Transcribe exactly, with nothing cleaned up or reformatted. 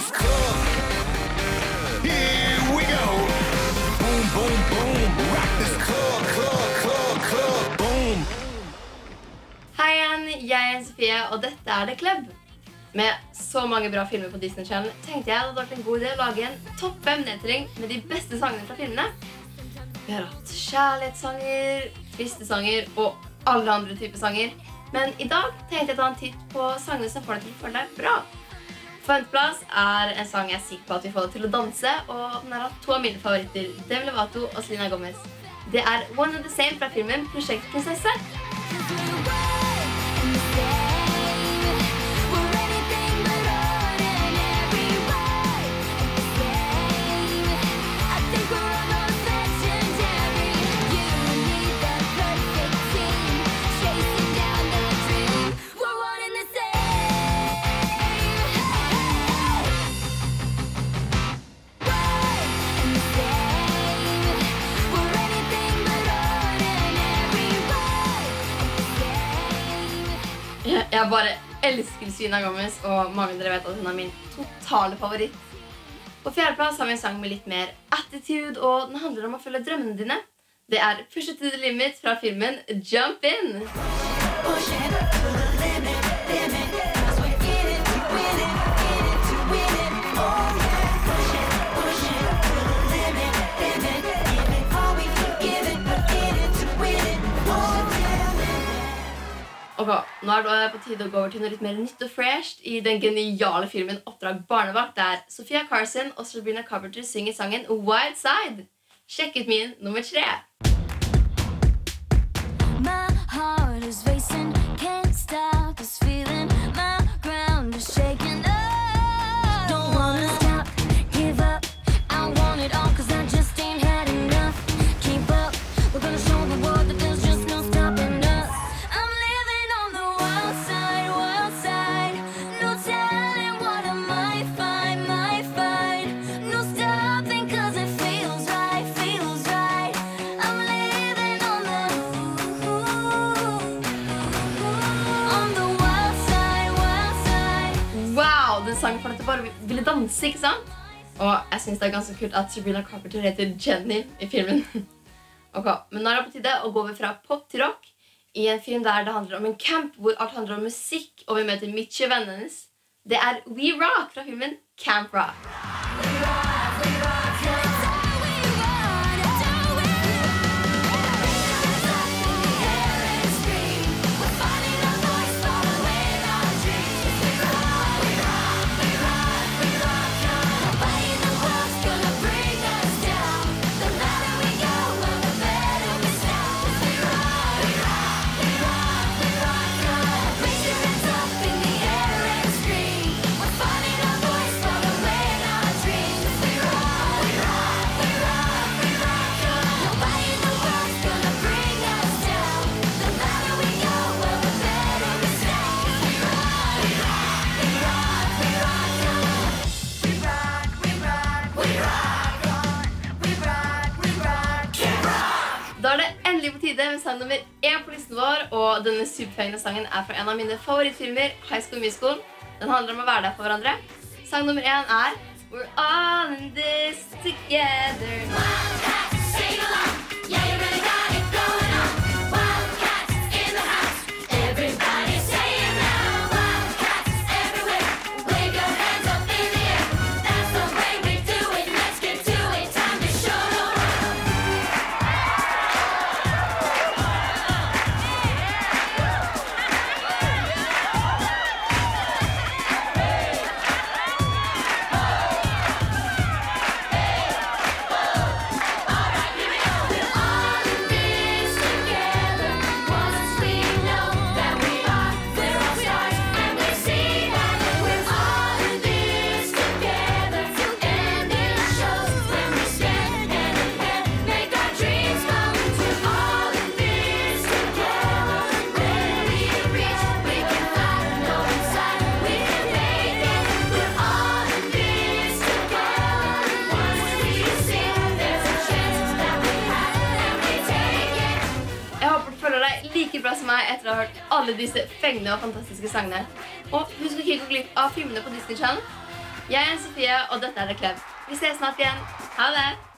this club. Here we go. Boom, boom, boom. Rock this club, club, club, club. Boom. Hei igjen, jeg er Sofie, og dette er The Club. Med så mange bra filmer på Disney Channel tenkte jeg det hadde vært en god idé å lage en topp fem nedtelling med de beste sangene fra filmene. Vi har hatt kjærlighetssanger, tristesanger og alle andre typer sanger. Men i dag tenkte jeg ta en titt på sangene som får deg til å føle deg bra. På femteplass er en sang jeg er sikker på at vi får deg til å danse, og den er av to av mine favoritter, Demi Lovato og Selena Gomez. Det er One and the Same fra filmen Prosjekt Prinsesse. Jeg bare elsker Selena Gomez, og mange av dere vet at hun er min totale favoritt. På fjerdeplass har vi en sang med litt mer attitude, og den handler om å følge drømmene dine. Det er Push It to the Limit fra filmen Jump In. Push it to the limit, limit. Cause we get it, we win it, get it to win it. Oh yeah. Push it, push it to the limit, limit. Give it all we can give it, but get it to win it. Oh yeah. Ok, nå er det på tide å gå over til noe litt mer nytt og fresh i den geniale filmen Oppdrag Barnevakt, der Sofia Carson og Sabrina Carpenter synger sangen Wild Side. Sjekk ut min nummer tre. My heart is racing, can't stop this feeling, my ground is shaking. Oh, don't wanna stop, give up, I want it all cause I just ain't had enough. Keep up, we're gonna show the world that there's just no stopping us. I'm living on the wild side, wild side. No telling what I might find, might find. No stopping cause it feels right, feels right. I'm living on the on the wild side, wild side. Wow, den sangen for at jeg bare ville danse, ikke sant? Og jeg synes det er ganske kult at Sabrina Carpenter heter Jenny i filmen. Ok, men nå er det på tide å gå over fra pop til rock i en film der det handler om en camp hvor alt handler om musikk, og vi møter Mitchie og vennene hennes. Det er We Rock fra filmen Camp Rock. Da er det endelig på tide med sang nummer én på listen vår, og denne superfengende sangen er fra en av mine favorittfilmer, High School Musical. Den handler om å være der for hverandre. Sang nummer én er We're all in this together. Wildcats, sing along. Yeah, you really got it going on. Wildcats in the house. Everybody say it now. Wildcats everywhere. Wave your hands up in the air. That's the way we do it. Let's get to it. Time to show the world. like bra som meg etter å ha hørt alle disse fengende og fantastiske sangene. Og husk å ikke gå glipp av filmene på Disney Channel. Jeg er Sofie, og dette er The Club. Vi ses snart igjen. Ha det!